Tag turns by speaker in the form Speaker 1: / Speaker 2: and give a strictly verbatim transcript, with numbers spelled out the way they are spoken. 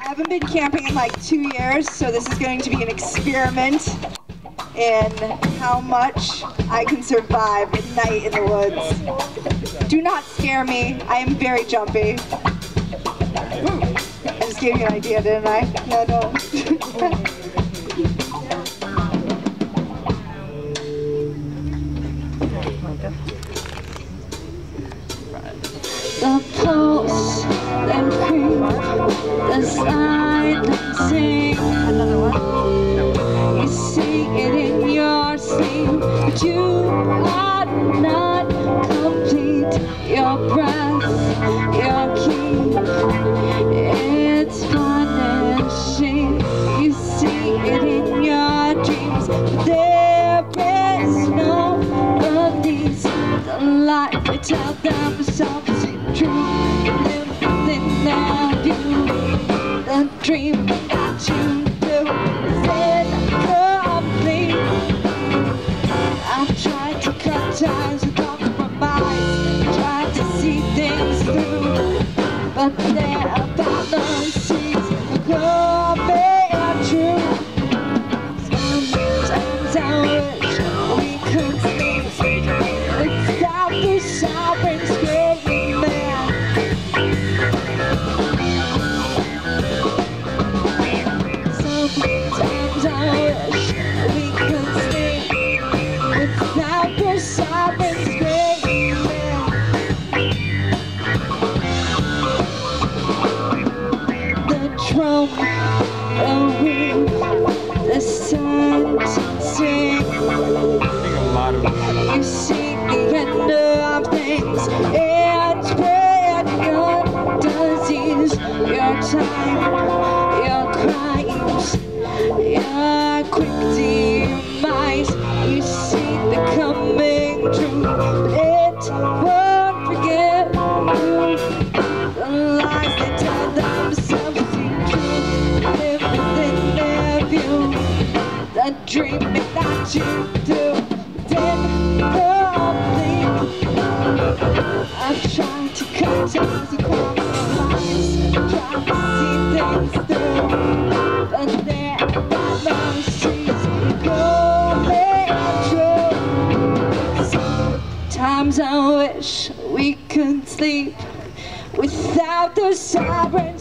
Speaker 1: I haven't been camping in like two years, so this is going to be an experiment in how much I can survive at night in the woods. Do not scare me. I am very jumpy. I just gave you an idea, didn't I? No, no. The pulse, the creep, the silent sing. Another one. You see it in your sleep, but you are not complete. Your breath, your key, it's vanishing. You see it in your dreams, but there is no release. The light they tell themselves is true. Live within their view. The dream that you do is incomplete. I've tried to cut ties with compromise, tried to see things through, but they're about the seas of coming true. Sometimes I wish we could sleep without the sirens screaming. Sometimes I wish we could sleep without the sirens screaming. The drum, the wind, the sentencing. You see the end of things. It's spread your disease, your time, your crimes, your quick demise. You see the coming true, but it won't forget you. The lies they tell themselves seem true. Live within their view. The dreaming that you do didn't complete. I've tried to cut ties and compromise, tried to see things through, but there are no streets coming true. Sometimes I wish we could sleep without the sirens.